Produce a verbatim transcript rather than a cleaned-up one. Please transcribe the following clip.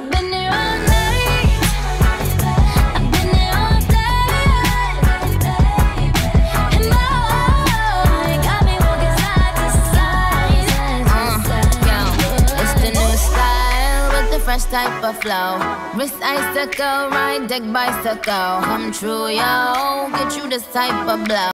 I've been here all night. I've been here all day. And boy, got me walking side to side. Uh, yo, it's the new style with the fresh type of flow. Wrist icicle, ride deck bicycle. Come true, yo. Get you this type of blow.